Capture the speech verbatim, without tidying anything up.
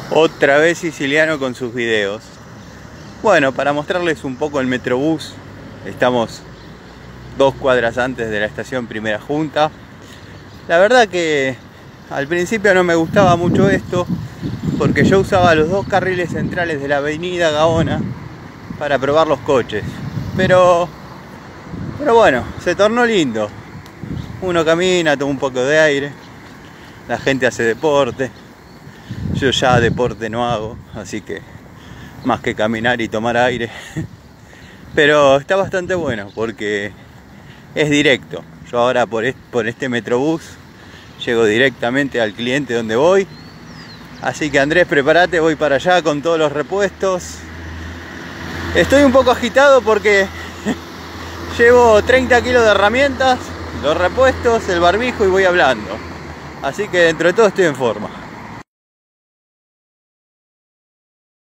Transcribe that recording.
Otra vez Siciliano con sus videos. Bueno, para mostrarles un poco el Metrobús, estamos dos cuadras antes de la estación Primera Junta. La verdad que al principio no me gustaba mucho esto, porque yo usaba los dos carriles centrales de la avenida Gaona para probar los coches. Pero, pero bueno, se tornó lindo. Uno camina, toma un poco de aire, la gente hace deporte. Yo ya deporte no hago, así que más que caminar y tomar aire. Pero está bastante bueno porque es directo. Yo ahora por este, por este Metrobús llego directamente al cliente donde voy. Así que Andrés, prepárate, voy para allá con todos los repuestos. Estoy un poco agitado porque llevo treinta kilos de herramientas, los repuestos, el barbijo y voy hablando. Así que dentro de todo estoy en forma.